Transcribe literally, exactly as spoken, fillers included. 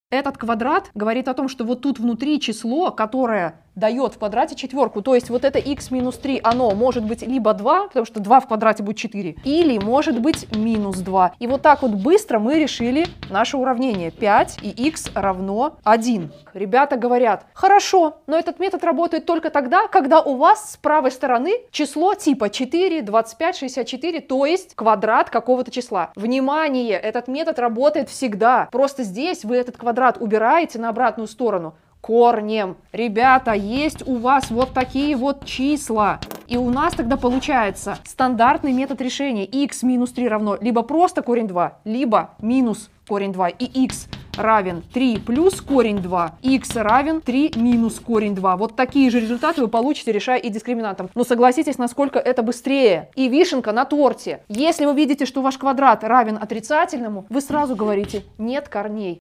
Этот квадрат говорит о том, что вот тут внутри число, которое дает в квадрате четверку. То есть вот это х минус три, оно может быть либо два, потому что два в квадрате будет четыре, или может быть минус два. И вот так вот быстро мы решили наше уравнение. пять и х равно один. Ребята говорят, хорошо, но этот метод работает только тогда, когда у вас с правой стороны число типа четыре, двадцать пять, шестьдесят четыре, то есть квадрат какого-то числа. Внимание, этот метод работает всегда. Просто здесь вы этот квадрат убираете на обратную сторону корнем. Ребята, есть у вас вот такие вот числа. И у нас тогда получается стандартный метод решения. Х минус три равно либо просто корень два, либо минус корень два. И х равен три плюс корень два, х равен три минус корень два. Вот такие же результаты вы получите, решая и дискриминантом. Но согласитесь, насколько это быстрее. И вишенка на торте. Если вы видите, что ваш квадрат равен отрицательному, вы сразу говорите «нет корней».